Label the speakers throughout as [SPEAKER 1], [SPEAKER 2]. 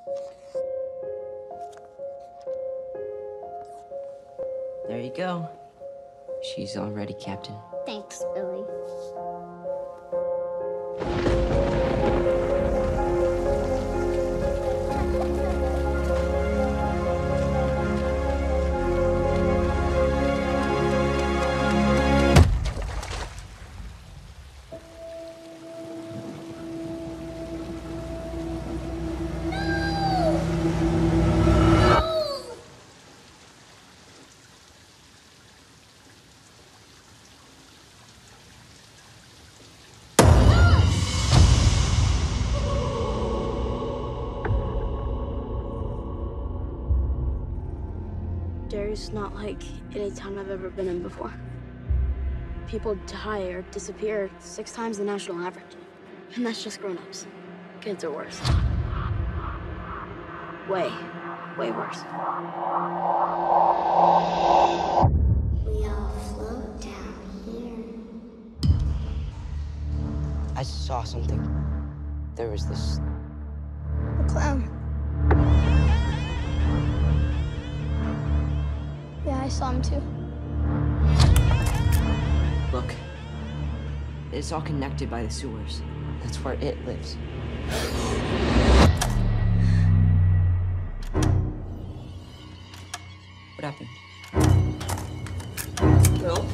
[SPEAKER 1] There you go. She's all ready, Captain.
[SPEAKER 2] Thanks, Billy. Derry's not like any town I've ever been in before. People die or disappear 6 times the national average. And that's just grown-ups. Kids are worse. Way, way worse.
[SPEAKER 3] We all float down here.
[SPEAKER 1] I saw something. There was this...
[SPEAKER 2] A clown. Yeah, I saw him too.
[SPEAKER 1] Look. It's all connected by the sewers. That's where it lives. What happened? Bill?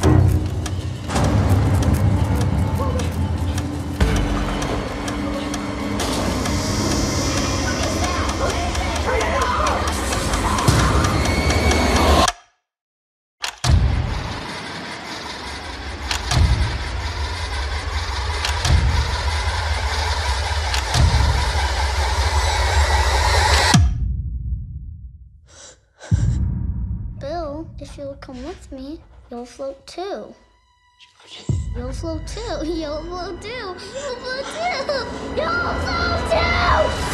[SPEAKER 3] Bill, if you'll come with me, you'll float too. You'll float too. You'll float too. You'll float too. You'll float too.